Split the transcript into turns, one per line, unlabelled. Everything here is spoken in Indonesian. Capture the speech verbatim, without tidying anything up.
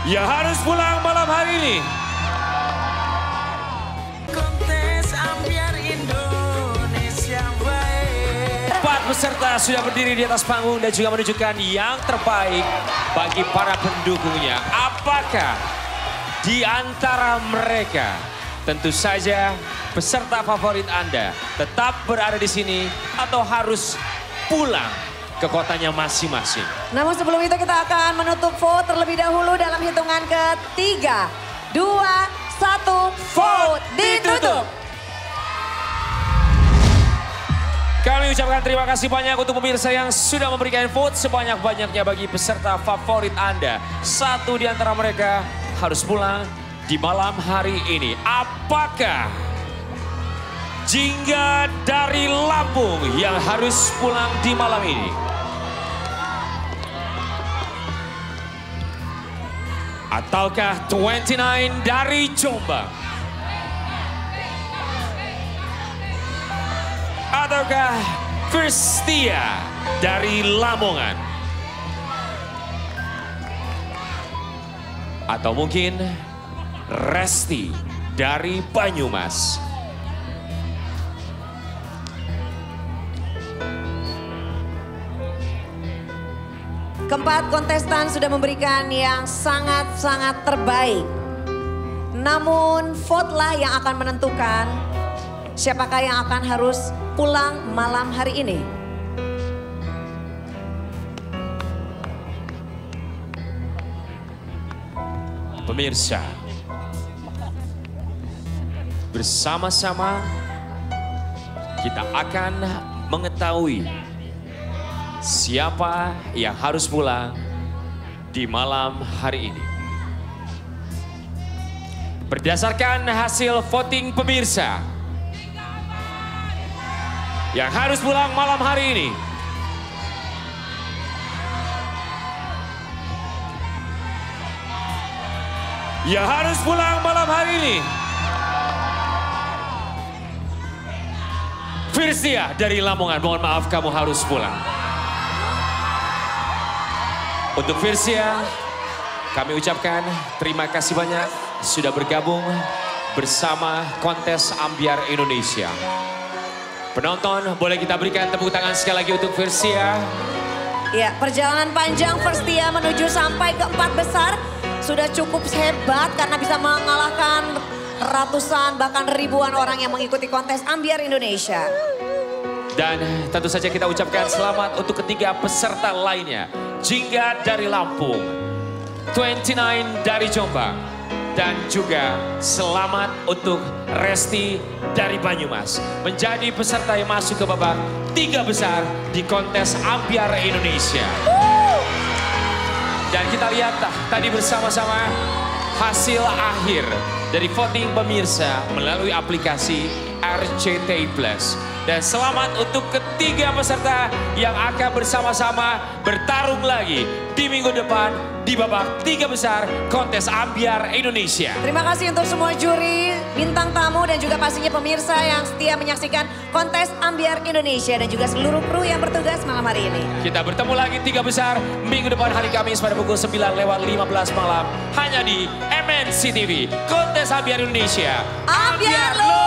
yang harus pulang malam hari ini.
Kontes Ambyar Indonesia baik.
Empat peserta sudah berdiri di atas panggung dan juga menunjukkan yang terbaik bagi para pendukungnya. Apakah di antara mereka tentu saja peserta favorit Anda tetap berada di sini atau harus pulang ke kotanya masing-masing?
Namun sebelum itu kita akan menutup vote terlebih dahulu dalam hitungan ketiga, dua, satu, vote ditutup.
Kami ucapkan terima kasih banyak untuk pemirsa yang sudah memberikan vote sebanyak-banyaknya bagi peserta favorit Anda. Satu di antara mereka harus pulang di malam hari ini. Apakah Jingga dari Lampung yang harus pulang di malam ini? Ataukah dua puluh sembilan dari Jombang? Ataukah Firstia dari Lamongan? Atau mungkin Resti dari Banyumas?
Keempat kontestan sudah memberikan yang sangat-sangat terbaik. Namun vote-lah yang akan menentukan siapakah yang akan harus pulang malam hari ini.
Pemirsa, bersama-sama kita akan mengetahui siapa yang harus pulang di malam hari ini. Berdasarkan hasil voting pemirsa, yang harus pulang malam hari ini yang harus pulang malam hari ini Firstia dari Lamongan. Mohon maaf, kamu harus pulang. Untuk Firstia, kami ucapkan terima kasih banyak sudah bergabung bersama kontes Ambyar Indonesia. Penonton, boleh kita berikan tepuk tangan sekali lagi untuk Firstia.
Ya, perjalanan panjang Firstia menuju sampai ke empat besar sudah cukup hebat karena bisa mengalahkan ratusan bahkan ribuan orang yang mengikuti kontes Ambyar Indonesia.
Dan tentu saja kita ucapkan selamat untuk ketiga peserta lainnya. Jingga dari Lampung, dua puluh sembilan dari Jombang, dan juga selamat untuk Resti dari Banyumas. Menjadi peserta yang masuk ke babak tiga besar di kontes Ambyar Indonesia. Dan kita lihat tadi bersama-sama hasil akhir dari voting pemirsa melalui aplikasi R C T I Plus. Dan selamat untuk ketiga peserta yang akan bersama-sama bertarung lagi di minggu depan di babak tiga besar kontes Ambyar Indonesia.
Terima kasih untuk semua juri, bintang tamu dan juga pastinya pemirsa yang setia menyaksikan kontes Ambyar Indonesia dan juga seluruh kru yang bertugas malam hari ini.
Kita bertemu lagi tiga besar minggu depan hari Kamis pada pukul sembilan lewat lima belas malam hanya di M N C T V Kontes Ambyar Indonesia.
Ambyar